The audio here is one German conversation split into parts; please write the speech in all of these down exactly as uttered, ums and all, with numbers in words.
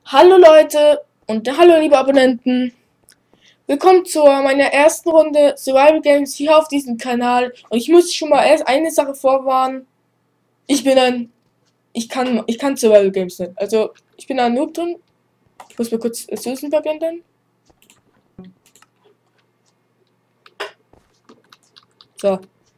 Hallo Leute und hallo liebe Abonnenten. Willkommen zu meiner ersten Runde Survival Games hier auf diesem Kanal. Und ich muss schon mal erst eine Sache vorwarnen. Ich bin ein... Ich kann ich kann Survival Games nicht. Also, ich bin ein Noob drin. Ich muss mir kurz Susan verbinden. So.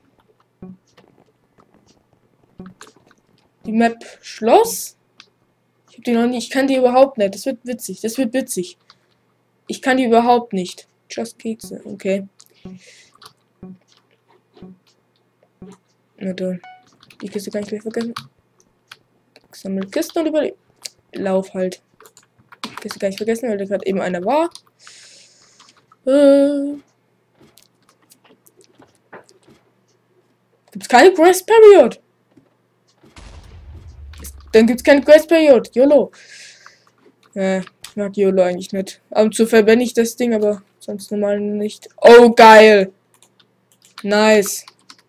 Die Map Schloss. Ich hab die noch nicht. Ich kann die überhaupt nicht. Das wird witzig. Das wird witzig. Ich kann die überhaupt nicht. Just Kekse. Okay. Na dann. Die Kiste kann ich gleich vergessen. Sammel Kisten und überleben. Lauf halt. Die Kiste kann ich vergessen, weil da gerade eben einer war. Äh. Gibt's keine Grace Period? Dann gibt's keine Grace Period. YOLO. Äh, ich mag YOLO eigentlich nicht. Ab und zu verwende ich das Ding, aber sonst normal nicht. Oh, geil. Nice.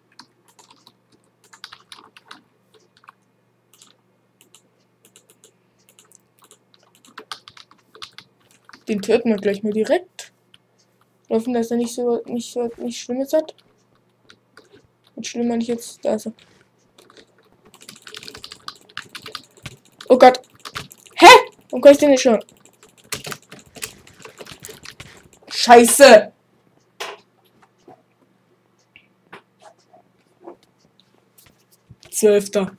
Den töten wir gleich mal direkt. Hoffen, dass er nicht so nicht so nicht Schlimmes hat. Und schlimm meine ich jetzt. Da ist er. Oh Gott. Hä? Warum kann ich den nicht schon? Scheiße. Zwölfter.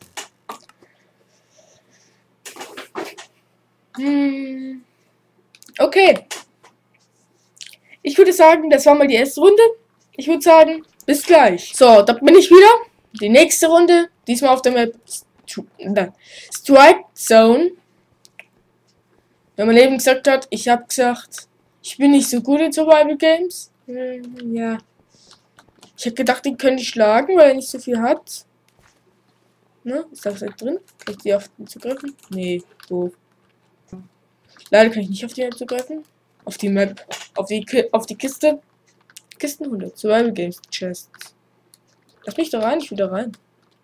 Hm. Okay. Ich würde sagen, das war mal die erste Runde. Ich würde sagen, bis gleich. So, da bin ich wieder. Die nächste Runde. Diesmal auf der Map Strike Zone. Wenn mein Leben gesagt hat, ich habe gesagt, ich bin nicht so gut in Survival Games. Hm, ja. Ich habe gedacht, den könnte ich schlagen, weil er nicht so viel hat. Ne? Ist das halt drin? Kann ich die auf den zugreifen? Nee, doof. Leider kann ich nicht auf die Map zugreifen. Auf die Map. Auf die Ki auf die Kiste. Kisten hundert. Survival Games Chests. Lass mich da rein, ich will da rein.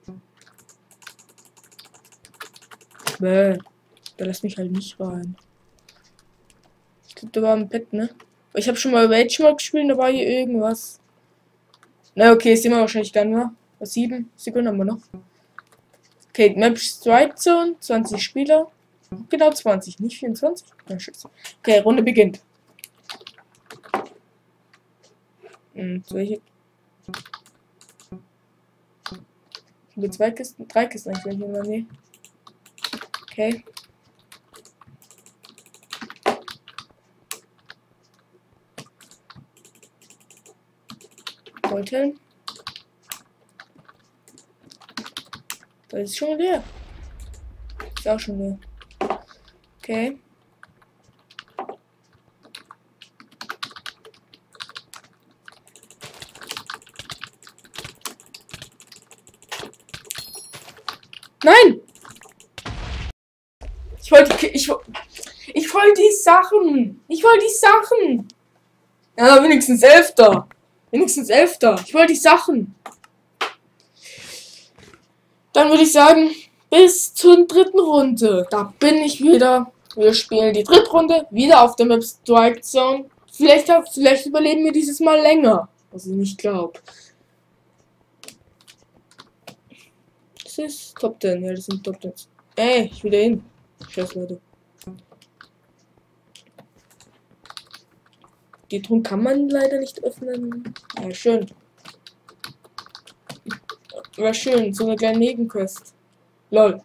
Bäh. Da lass mich halt nicht rein. Ich glaube, da war ein Bett, ne? Ich habe schon mal Rage Mode gespielt, da war hier irgendwas. Na okay, sehen wir wahrscheinlich gar nicht mehr. Was, sieben Sekunden haben wir noch. Okay, Map Strike Zone, zwanzig Spieler. Genau zwanzig, nicht vierundzwanzig. Ja, okay, Runde beginnt. Und welche? Ich habe zwei Kisten, drei Kisten eigentlich in der Nähe. Okay. Beuteln. Da ist schon leer. Ist auch schon leer. Okay. Nein! Ich wollte ich, ich wollte die Sachen. Ich wollte die Sachen. Ja, wenigstens Elfter. Wenigstens Elfter. Ich wollte die Sachen. Dann würde ich sagen, bis zur dritten Runde. Da bin ich wieder. Wir spielen die dritte Runde. Wieder auf der Map Strike Zone. Vielleicht, vielleicht überleben wir dieses Mal länger. Was ich nicht glaube. Das ist Top zehn. Ja, das sind Top zehn. Ey, ich will da hin. Scheiß Leute. Die Truhe kann man leider nicht öffnen. Ja, schön. War schön, so eine kleine Nebenquest. Lol.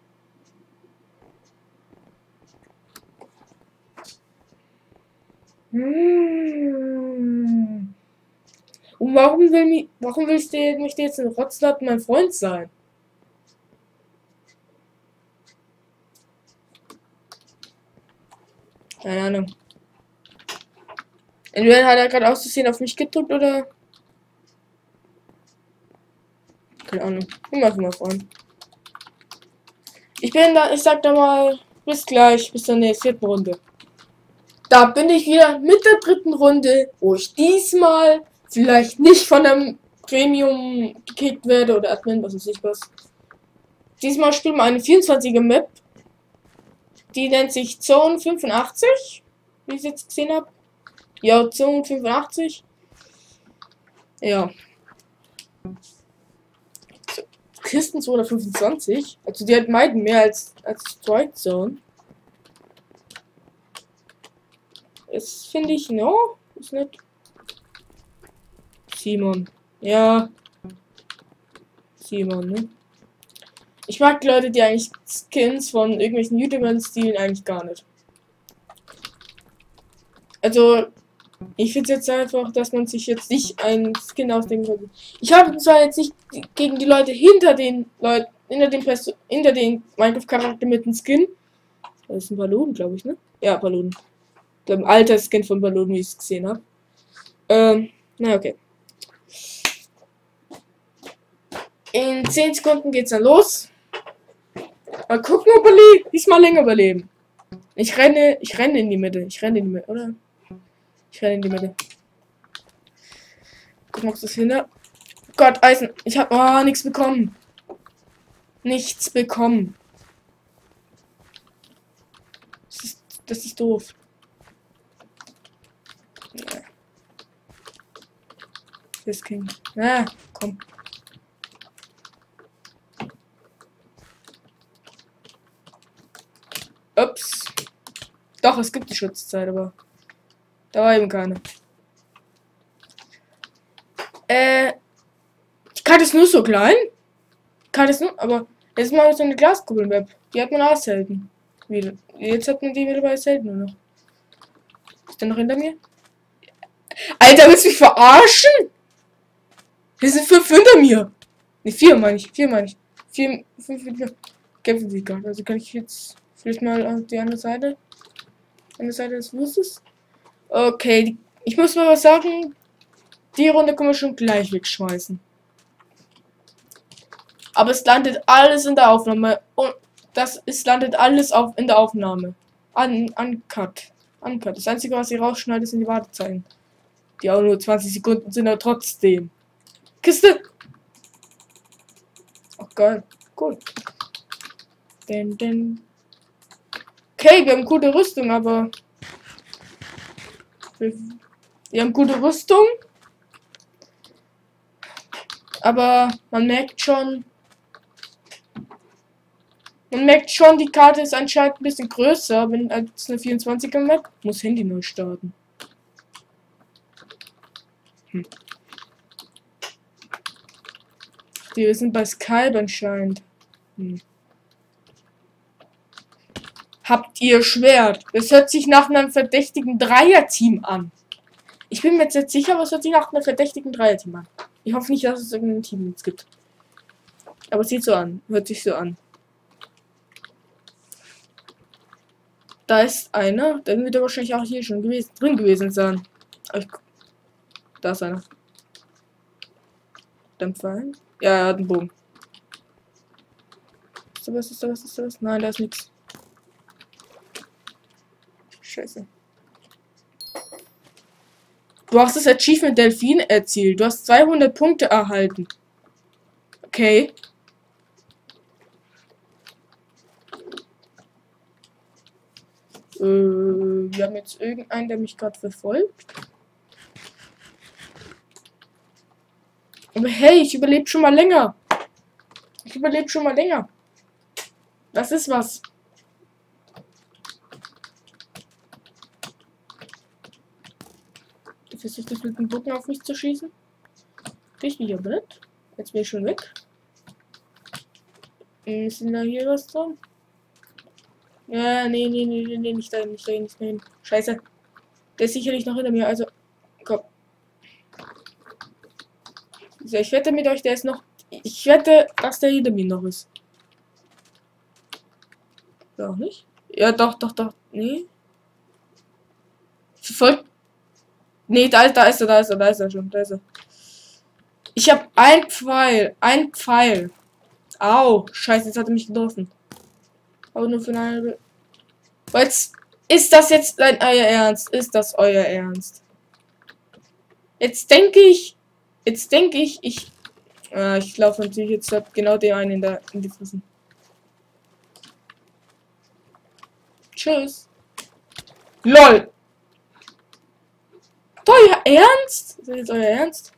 Hm. Und warum will mich, warum willst du mich jetzt in Rotzlatt mein Freund sein? Keine Ahnung. Entweder hat er gerade auszusehen auf mich gedrückt oder. Keine Ahnung. Ich mach mal Freund. Ich bin da, ich sag da mal, bis gleich, bis zur nächsten Runde. Da bin ich wieder mit der dritten Runde, wo ich diesmal vielleicht nicht von einem Premium gekickt werde oder Admin, was weiß ich was. Diesmal spielen wir eine vierundzwanziger Map. Die nennt sich Zone fünfundachtzig, wie ich es jetzt gesehen habe. Ja, Zone fünfundachtzig. Ja. So, Kisten zweihundertfünfundzwanzig. Also die hat meiden mehr als, als Strike Zone. Das finde ich, no, ist nicht. Simon. Ja. Simon, ne? Ich mag Leute, die eigentlich Skins von irgendwelchen YouTubern stehlen, eigentlich gar nicht. Also, ich finde jetzt einfach, dass man sich jetzt nicht einen Skin ausdenken sollte. Ich habe zwar jetzt nicht gegen die Leute hinter den Leuten, hinter den Press, hinter den Minecraft-Charakter mit dem Skin. Das ist ein Ballon, glaube ich, ne? Ja, Ballon. Ich glaube, ein alter Skin von Ballon, wie ich es gesehen habe. Ähm, na okay. In zehn Sekunden geht's dann los. Mal gucken, ob wir le diesmal länger überleben. Ich renne, ich renne in die Mitte. Ich renne in die Mitte, oder? Ich renne in die Mitte. Gucken, ob das hinter. Gott, Eisen. Ich habe oh, nichts bekommen. Nichts bekommen. Das ist, das ist doof. Das King. Ah, komm. Ups. Doch, es gibt die Schutzzeit, aber da war eben keine. Äh, die Karte ist nur so klein. Die Karte ist nur, aber jetzt mal so eine Glaskuppel-Map. Die hat man auch selten. Wieder. Jetzt hat man die wieder bei selten nur noch. Ist der noch hinter mir? Alter, willst du mich verarschen? Hier sind fünf hinter mir. Ne, vier meine ich. Vier meine ich. Vier, fünf, vier. Kämpfen sie gerade. Also kann ich jetzt vielleicht mal auf die andere Seite. Andere Seite des Flusses. Okay, die, ich muss mal was sagen. Die Runde können wir schon gleich wegschmeißen. Aber es landet alles in der Aufnahme. Und das ist landet alles auf in der Aufnahme. An, uncut. Uncut. Das Einzige, was ich rausschneide, sind die Wartezeiten. Die auch nur zwanzig Sekunden sind, aber trotzdem. Kiste! Ach geil. Cool. Denn, denn. Okay, wir haben gute Rüstung, aber. Wir, wir haben gute Rüstung. Aber man merkt schon. Man merkt schon, die Karte ist anscheinend ein bisschen größer, wenn als eine vierundzwanziger Map. Muss Handy neu starten. Hm. Wir sind bei Skype anscheinend. Hm. Habt ihr Schwert? Es hört sich nach einem verdächtigen Dreier-Team an. Ich bin mir jetzt nicht sicher, aber es hört sich nach einem verdächtigen Dreier-Team an. Ich hoffe nicht, dass es irgendein Team jetzt gibt. Aber es sieht so an. Hört sich so an. Da ist einer. Dann wird er wahrscheinlich auch hier schon gewesen, drin gewesen sein. Ich, da ist einer. Dämpfer. Ja, er hat einen Bogen. Ist da was? Ist da was? Ist da was? Nein, da ist nichts. Scheiße. Du hast das Achievement Delfin erzielt. Du hast zweihundert Punkte erhalten. Okay. Äh, wir haben jetzt irgendeinen, der mich gerade verfolgt. Aber hey, ich überlebe schon mal länger. Ich überlebe schon mal länger. Das ist was. Du versuchst das mit dem Bogen auf mich zu schießen. Ich mich aber nicht. Jetzt bin ich schon weg. Ist denn da hier was dran? Ja, nee, nee, nee, nee, nee, nicht dahin, nicht dahin, nicht dahin. Scheiße. Der ist sicherlich noch hinter mir, also. Komm. So, ich wette mit euch, der ist noch. Ich wette, dass der hinter mir noch ist. Ja, auch nicht? Ja, doch, doch, doch. Nee. Verfolgt. Nee, da ist, da ist er, da ist er, da ist er schon, da ist er. Ich habe ein Pfeil, ein Pfeil. Au, scheiße, jetzt hat er mich getroffen. Aber nur für eine halbe. Jetzt ist das jetzt dein euer Ernst? Ist das euer Ernst? Jetzt denke ich, jetzt denke ich, ich, ah, ich laufe natürlich jetzt genau den einen in der in die Füßen. Tschüss. LOL. Euer Ernst? Ist das jetzt euer Ernst?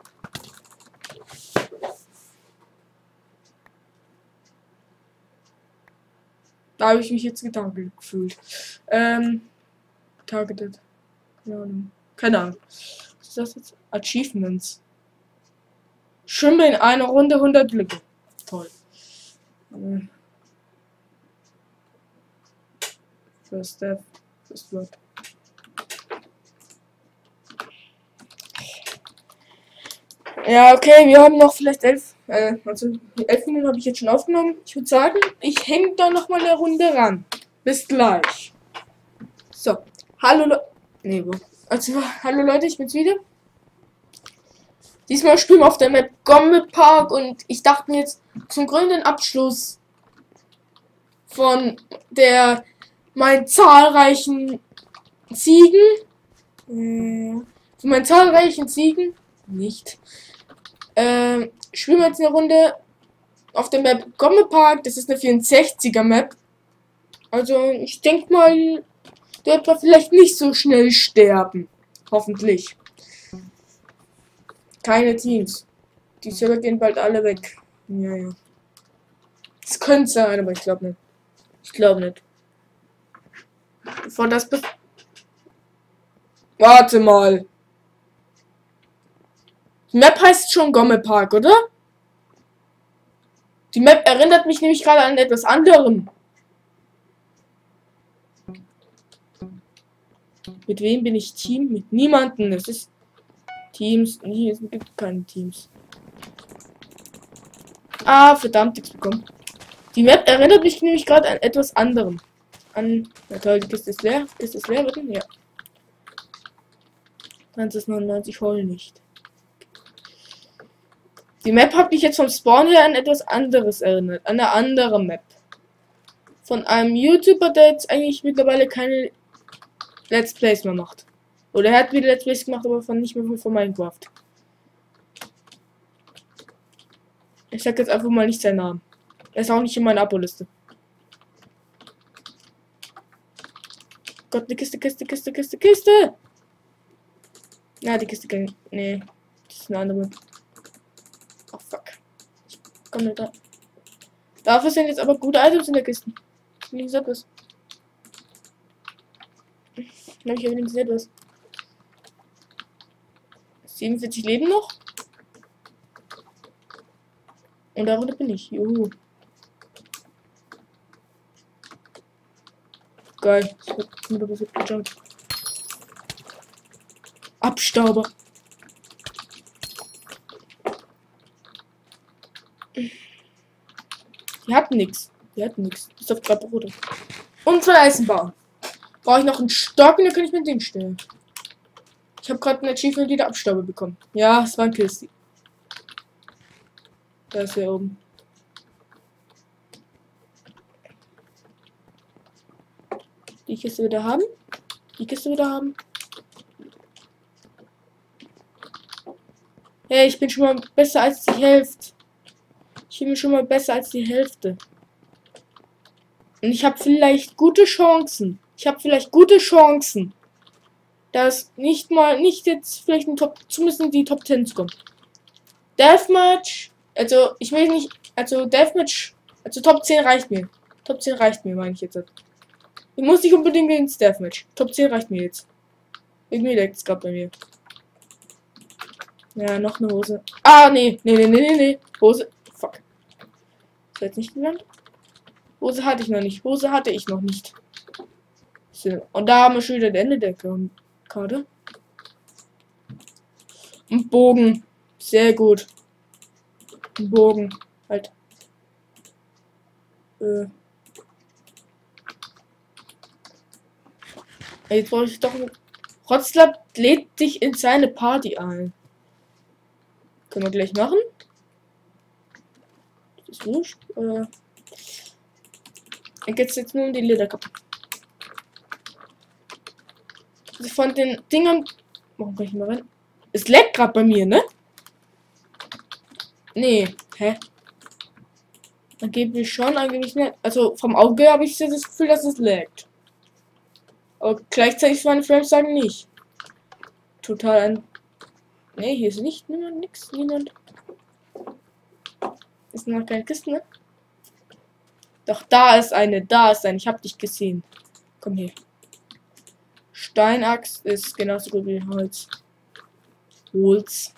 Da habe ich mich jetzt getargetet gefühlt. Ähm. Targeted. Keine Ahnung. Keine Ahnung. Was ist das jetzt? Achievements. Schwimme in einer Runde hundert Blicke. Toll. Ähm. First Step. First Blood. Ja, okay, wir haben noch vielleicht elf, äh, also elf Minuten habe ich jetzt schon aufgenommen. Ich würde sagen, ich hänge da noch mal eine Runde ran. Bis gleich. So, hallo Leute. Nee, wo? Also, hallo Leute, ich bin's wieder. Diesmal spielen wir auf der Map Gomme Park und ich dachte mir jetzt zum grünen Abschluss von der meinen zahlreichen Siegen, äh, von meinen zahlreichen Siegen, nicht. Ähm, spielen wir jetzt eine Runde auf der Map Gomme Park. Das ist eine vierundsechziger Map. Also ich denke mal, der wird man vielleicht nicht so schnell sterben. Hoffentlich. Keine Teams. Die Server gehen bald alle weg. Ja, ja. Es könnte sein, aber ich glaube nicht. Ich glaube nicht. Bevor das... Be Warte mal. Die Map heißt schon Gomme Park, oder? Die Map erinnert mich nämlich gerade an etwas anderem. Mit wem bin ich Team? Mit niemanden. Es ist Teams. Nee, es gibt keine Teams. Ah, verdammt, nichts bekommen. Die Map erinnert mich nämlich gerade an etwas anderem. An. Na toll, die Kiste ist leer. Ist es leer, bitte? Ja. neunzehnhundertneunundneunzig hol nicht. Die Map hat mich jetzt vom Spawn her an etwas anderes erinnert. An eine andere Map. Von einem YouTuber, der jetzt eigentlich mittlerweile keine Let's Plays mehr macht. Oder er hat wieder Let's Plays gemacht, aber von nicht mehr von Minecraft. Ich sag jetzt einfach mal nicht seinen Namen. Er ist auch nicht in meiner Abo-Liste. Gott, eine Kiste, Kiste, Kiste, Kiste, Kiste! Ja, die Kiste kann. Nee. Das ist eine andere. Oh fuck. Ich komm nicht da. Dafür sind jetzt aber gute Items in der Kiste. Links etwas. Ich glaube, ich habe links etwas. siebenundvierzig Leben noch. Und darunter bin ich. Juhu. Geil. Das wird gejumpt. Abstauber. Die hatten nichts. Die hatten nichts. Bis auf drei Brote. Und zwei Eisenbahnen. Brauche ich noch einen Stock und dann kann ich mir den stellen. Ich habe gerade ein Achievement wieder Abstauber bekommen. Ja, es war ein Kiste. Da ist er oben. Die Kiste wieder haben. Die Kiste wieder haben. Hey, ich bin schon mal besser als die Hälfte. Ich bin schon mal besser als die Hälfte. Und ich habe vielleicht gute Chancen. Ich habe vielleicht gute Chancen, dass nicht mal, nicht jetzt vielleicht ein Top, zumindest in die Top zehn kommt. Deathmatch, also ich will nicht, also Deathmatch, also Top zehn reicht mir. Top zehn reicht mir, meine ich jetzt. Ich muss nicht unbedingt ins Deathmatch. Top zehn reicht mir jetzt. Irgendwie leckt es gerade bei mir. Ja, noch eine Hose. Ah, nee, nee, nee, nee, nee, nee. Hose. Fuck. Ist jetzt nicht gelandet? Hose hatte ich noch nicht. Hose hatte ich noch nicht. So. Und da haben wir schon wieder das Ende der Karte. Und Bogen. Sehr gut. Ein Bogen. Halt. Äh. Jetzt brauche ich doch. Rotzlab lädt dich in seine Party ein. Können wir gleich machen. Das ist wurscht. Äh. Dann geht's jetzt nur um die Lederkappe. Also von den Dingern. Warum kann ich mal rein? Es leckt gerade bei mir, ne? Nee. Hä? Dann gebe ich schon eigentlich nicht. Also vom Auge habe ich das Gefühl, dass es leckt. Aber gleichzeitig meine Frames sagen nicht. Total ein... Ne, hier ist nicht niemand, nix, niemand. Ist noch keine Kiste, ne? Doch, da ist eine, da ist eine. Ich hab dich gesehen. Komm hier. Steinachs ist genauso gut wie Holz. Holz.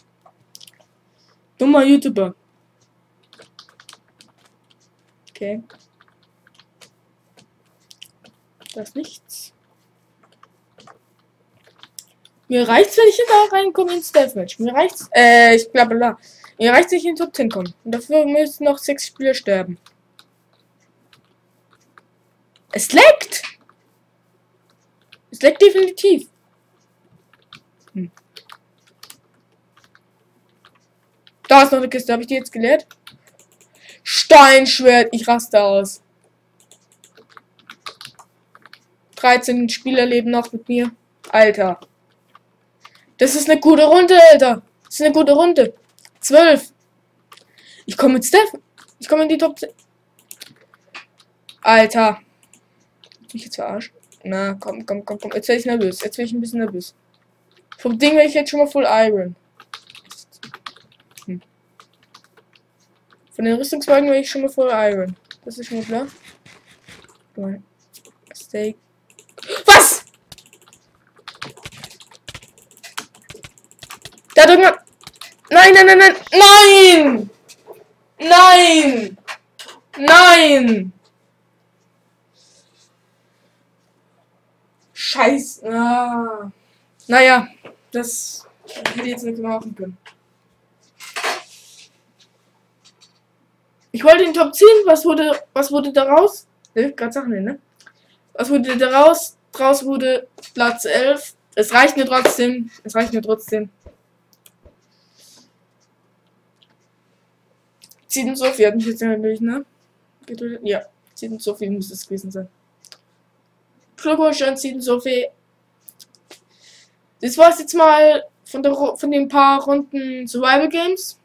Dummer YouTuber. Okay. Das ist nichts. Mir reicht's, wenn ich da reinkomme ins Deathmatch. Mir reicht's. Äh, ich bla bla. Mir reicht's, wenn ich in den Top zehn komme. Und dafür müssen noch sechs Spieler sterben. Es leckt! Es leckt definitiv. Hm. Da ist noch eine Kiste. Habe ich die jetzt geleert? Steinschwert. Ich raste aus. dreizehn Spieler leben noch mit mir. Alter. Das ist eine gute Runde, Alter. Das ist eine gute Runde. zwölf. Ich komme mit Steph. Ich komme in die Top zehn. Alter. Ich jetzt verarschen. Na, komm, komm, komm, komm. Jetzt werde ich nervös. Jetzt werde ich ein bisschen nervös. Vom Ding werde ich jetzt schon mal Full Iron. Hm. Von den Rüstungswagen werde ich schon mal Full Iron. Das ist schon mal klar. Mal. Steak. Was? Da hat irgendwann. Nein, nein, nein, nein! Nein! Nein! Nein! Scheiße. Ah. Naja, das hätte ich jetzt nicht machen können. Ich wollte den Top zehn. Was wurde, was wurde daraus? Ne, gerade Sachen, ne? Was wurde daraus? Draus wurde Platz elf. Es reicht mir trotzdem. Es reicht mir trotzdem. Zieht so viel hat mich jetzt natürlich, ne? Ja, zieht so viel muss es gewesen sein. Glückwunsch an Zieht so viel. Das war's jetzt mal von, der, von den paar Runden Survival Games.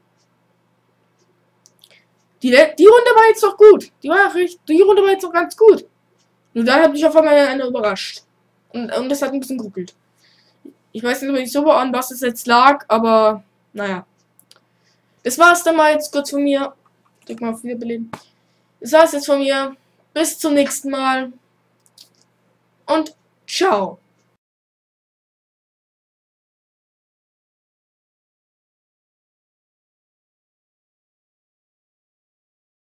Die, die Runde war jetzt doch gut. Die war richtig, die Runde war jetzt doch ganz gut. Nur dann hat mich auf einmal einer überrascht. Und, und das hat ein bisschen geruckelt. Ich weiß nicht, ob ich so an was es jetzt lag, aber naja. Das war's dann mal jetzt kurz von mir. Drück mal auf Wiederbeleben. Das war's jetzt von mir. Bis zum nächsten Mal. Und ciao.